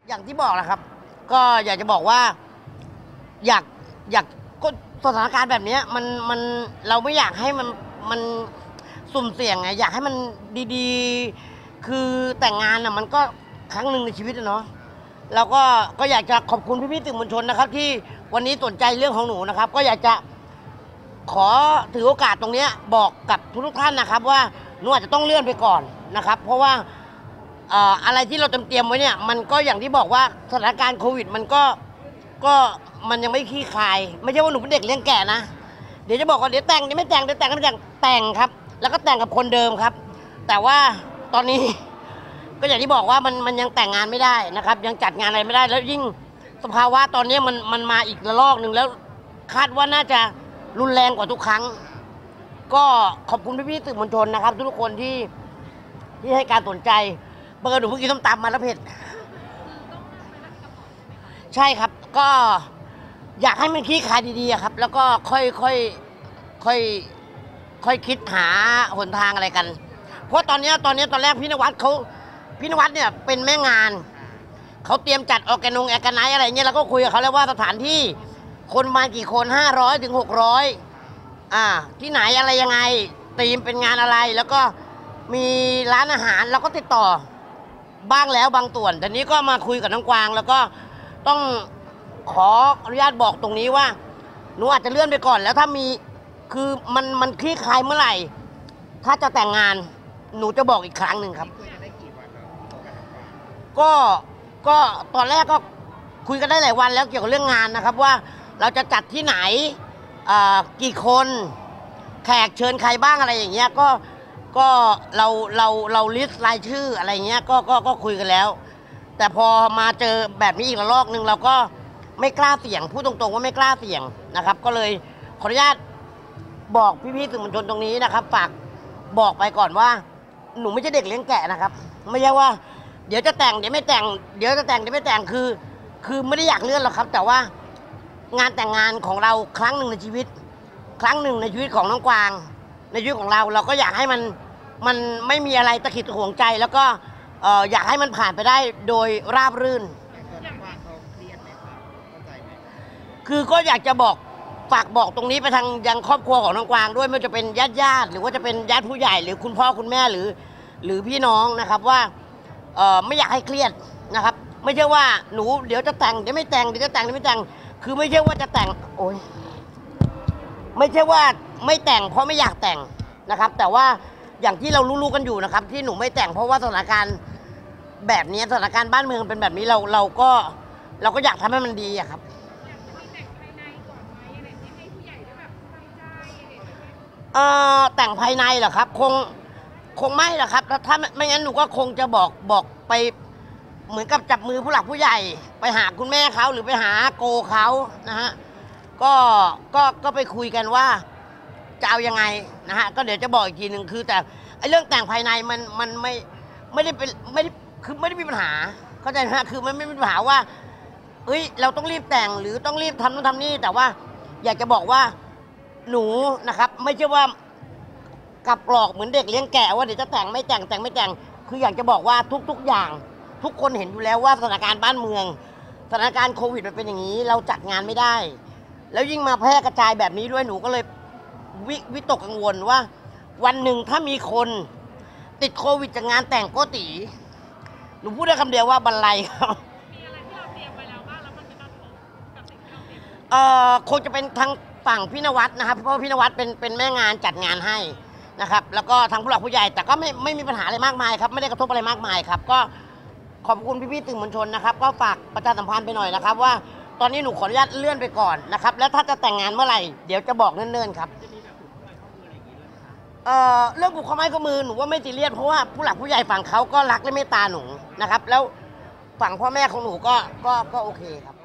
อย่างที่บอกแหละครับก็อยากจะบอกว่าอยากอยากก็สถานการณ์แบบนี้มันเราไม่อยากให้มันสุ่มเสี่ยงไงอยากให้มันดีๆคือแต่งงานอ่ะมันก็ครั้งหนึ่งในชีวิตเนาะเราก็อยากจะขอบคุณพี่ๆสื่อมวลชนนะครับที่วันนี้สนใจเรื่องของหนูนะครับก็อยากจะขอถือโอกาสตรงนี้บอกกับทุกท่านนะครับว่าหนูอาจจะต้องเลื่อนไปก่อนนะครับเพราะว่าอะไรที่เราเตรียมไว้เนี่ยมันก็อย่างที่บอกว่าสถานการณ์โควิดมันก็มันยังไม่คลี่คลายไม่ใช่ว่าหนูเป็นเด็กเลี้ยงแก่นะเดี๋ยวจะบอกว่าเดี๋ยวแต่งเดี๋ยวไม่แต่งเดี๋ยวแต่งไม่แต่งครับแล้วก็แต่งกับคนเดิมครับแต่ว่าตอนนี้ก็อย่างที่บอกว่ามันยังแต่งงานไม่ได้นะครับยังจัดงานอะไรไม่ได้แล้วยิ่งสภาวะตอนนี้มันมาอีกระลอกหนึ่งแล้วคาดว่าน่าจะรุนแรงกว่าทุกครั้งก็ขอบคุณพี่ๆสื่อมวลชนนะครับทุกคนที่ให้การสนใจเบอร์หนูเพิ่งกินส้มตำมาแล้วเผ็ดใช่ครับก็อยากให้มันคลี่คลายดีๆครับแล้วก็ค่อยคิดหาหนทางอะไรกันเพราะตอนแรกพี่นวัดเนี่ยเป็นแม่งานเขาเตรียมจัดออร์แกไนซ์อะไรเงี้ยแล้วก็คุยกับเขาแล้วว่าสถานที่คนมากี่คน500 ถึง 600ที่ไหนอะไรยังไงธีมเป็นงานอะไรแล้วก็มีร้านอาหารเราก็ติดต่อบ้างแล้วบางส่วนแต่นี้ก็มาคุยกับน้องกวางแล้วก็ต้องขออนุญาตบอกตรงนี้ว่าหนูอาจจะเลื่อนไปก่อนแล้วถ้ามีคือมันคลี่คลายเมื่อไหร่ถ้าจะแต่งงานหนูจะบอกอีกครั้งหนึ่งครับก็ตอนแรกก็คุยกันได้หลายวันแล้วเกี่ยวกับเรื่องงานนะครับว่าเราจะจัดที่ไหนกี่คนแขกเชิญใครบ้างอะไรอย่างเงี้ยก็เราลิสต์รายชื่ออะไรเงี้ยก็คุยกันแล้วแต่พอมาเจอแบบนี้อีกระลอกหนึ่งเราก็ไม่กล้าเสี่ยงพูดตรงๆว่าไม่กล้าเสี่ยงนะครับก็เลยขออนุญาตบอกพี่ๆสื่อมวลชนตรงนี้นะครับฝากบอกไปก่อนว่าหนูไม่ใช่เด็กเลี้ยงแกะนะครับไม่ใช่ว่าเดี๋ยวจะแต่งเดี๋ยวไม่แต่งเดี๋ยวจะแต่งเดี๋ยวไม่แต่งคือไม่ได้อยากเลื่อนหรอกครับแต่ว่างานแต่งงานของเราครั้งหนึ่งในชีวิตของน้องกวางในชีวิตของเราก็อยากให้มันไม่มีอะไรตะขิดตะขวงใจแล้วก็อยากให้มันผ่านไปได้โดยราบรื่นคือก็อยากจะฝากบอกตรงนี้ไปทางยังครอบครัวของน้องกวางด้วยไม่ว่าจะเป็นญาติหรือว่าจะเป็นญาติผู้ใหญ่หรือคุณพ่อคุณแม่หรือพี่น้องนะครับว่าไม่อยากให้เครียดนะครับไม่ใช่ว่าหนูเดี๋ยวจะแต่งเดี๋ยวไม่แต่งเดี๋ยวจะแต่งเดี๋ยวไม่แต่งคือไม่ใช่ว่าจะแต่งโอ้ยไม่ใช่ว่าไม่แต่งเพราะไม่อยากแต่งนะครับแต่ว่าอย่างที่เรารู้ๆกันอยู่นะครับที่หนูไม่แต่งเพราะว่าสถานการณ์แบบนี้สถานการณ์บ้านเมืองเป็นแบบนี้เราก็อยากทำให้มันดีอะครับแต่งภายในเหรอครับคงไม่หรอกครับถ้าไม่งั้นหนูก็คงจะบอกไปเหมือนกับจับมือผู้หลักผู้ใหญ่ไปหาคุณแม่เขาหรือไปหาโกเขานะฮะก็ไปคุยกันว่าจะเอายังไงนะฮะก็เดี๋ยวจะบอกอีกทีหนึ่งคือแต่ไอ้เรื่องแต่งภายในมันไม่ได้เป็นคือไม่ได้มีปัญหาเข้าใจไหมฮะคือมันไม่มีปัญหาว่าเอ้ยเราต้องรีบแต่งหรือต้องรีบทำนู่นทำนี่แต่ว่าอยากจะบอกว่าหนูนะครับไม่ใช่ว่ากับกรอกเหมือนเด็กเลี้ยงแกะว่าเดี๋ยวจะแต่งไม่แต่งคืออยากจะบอกว่าทุกอย่างทุกคนเห็นอยู่แล้วว่าสถานการณ์บ้านเมืองสถานการณ์โควิดมันเป็นอย่างนี้เราจัดงานไม่ได้แล้วยิ่งมาแพร่กระจายแบบนี้ด้วยหนูก็เลยวิตกกังวลว่าวันหนึ่งถ้ามีคนติดโควิดจากงานแต่งโกติหนูพูดได้คำเดียวว่าบันไลครับมีอะไรที่เราเตรียมไว้แล้วบ้างแล้วมันจะกระทบกับสิ่งที่เราเตรียมคงจะเป็นทางฝั่งพี่นวัดนะครับเพราะพี่นวัดเป็นแม่งานจัดงานให้นะครับแล้วก็ทางผู้หลักผู้ใหญ่แต่ก็ไม่มีปัญหาอะไรมากมายครับไม่ได้กระทบอะไรมากมายครับก็ขอบคุณพี่ๆสื่อมวลชนนะครับก็ฝากประชาสัมพันธ์ไปหน่อยนะครับว่าตอนนี้หนูขออนุญาตเลื่อนไปก่อนนะครับแล้วถ้าจะแต่งงานเมื่อไหร่เดี๋ยวจะบอกเนิ่นๆครับเรื่องผูกข้อไม้ข้อมือหนูว่าไม่ซีเรียสเพราะว่าผู้หลักผู้ใหญ่ฝั่งเขาก็รักและเมตตาหนูนะครับแล้วฝั่งพ่อแม่ของหนูก็โอเคครับ